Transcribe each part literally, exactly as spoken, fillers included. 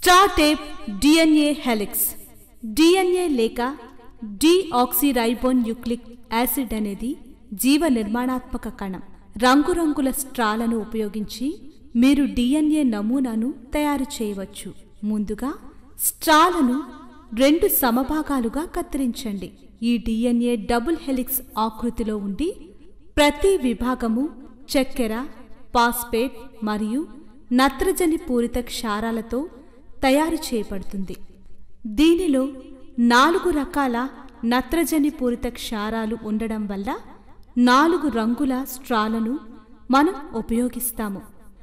Straw tape DNA helix. DNA లేక deoxyribonucleic acid అనేది జీవ నిర్మాణాత్మక కణం. రంగురంగుల స్ట్రాలను ఉపయోగించి మీరు డిఎన్ఏ నమూనాను తయారు చేయవచ్చు. ముందుగా స్ట్రాలను రెండు సమభాగాలుగా కత్తిరించండి. ఈ డిఎన్ఏ డబుల్ హెలిక్స్ ఆకృతిలో ఉండి ప్రతి విభాగము చక్కెర, ఫాస్ఫేట్ మరియు నత్రజని పూరిత క్షారాలతో తయారు చేయబడుతుంది. దీనిలో నాలుగు రకాల నత్రజని పూరిత క్షారాలు ఉండడం వల్ల నాలుగు రంగుల స్ట్రాలను మనం ఉపయోగిస్తాము.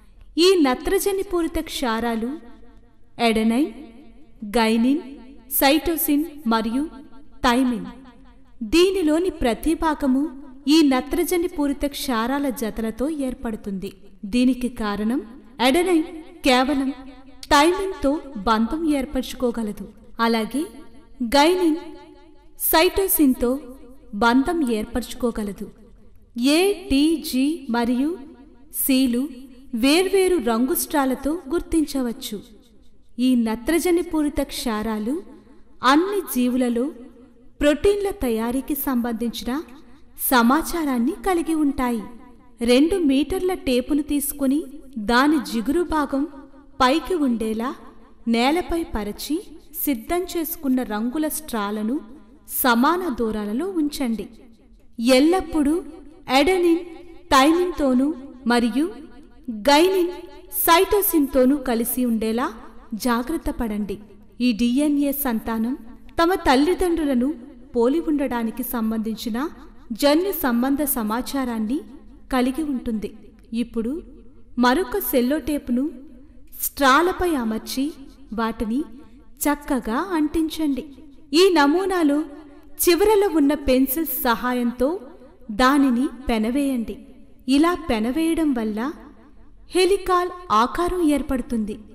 ఈ నత్రజని పూరిత క్షారాలు ఎడెనైన్, గైనిన్, సైటోసిన్ మరియు థైమిన్. దీనిలోని ప్రతి భాగము ఈ నత్రజని పూరిత క్షారాల జతలతో ఏర్పడుతుంది. దీనికి కారణం ఎడెనైన్ కేవలం థైమిన్తో బంధం ఏర్పరచుకోగలదు. అలాగే గైనిన్ సైటోసిన్తో బంధం ఏర్పరచుకోగలదు. ఏ, టి, జి మరియు సిలు వేర్వేరు రంగు స్ట్రాలతో గుర్తించవచ్చు. ఈ నత్రజని పూరిత క్షారాలు అన్ని జీవులలో ప్రోటీన్ల తయారీకి సంబంధించిన సమాచారాన్ని కలిగి ఉంటాయి. రెండు మీటర్ల టేపును తీసుకుని దాని జిగురు భాగం పైకి ఉండేలా నేలపై పరిచి సిద్ధం చేసుకున్న రంగుల స్ట్రాలను సమాన దూరాలలో ఉంచండి. ఎల్లప్పుడూ ఎడెనిన్ థైమిన్తోనూ మరియు గైనిన్ సైటోసిన్తోనూ కలిసి ఉండేలా జాగ్రత్త పడండి. ఈ డిఎన్ఏ సంతానం తమ తల్లిదండ్రులను పోలి ఉండడానికి సంబంధించిన జన్యు సంబంధ సమాచారాన్ని కలిగి ఉంటుంది. ఇప్పుడు మరొక సెల్లోటేపును స్ట్రాలపై అమర్చి వాటిని చక్కగా అంటించండి. ఈ నమూనాలో చివరలో ఉన్న పెన్సిల్స్ సహాయంతో దానిని పెనవేయండి. ఇలా పెనవేయడం వల్ల హెలికాల్ ఆకారం ఏర్పడుతుంది.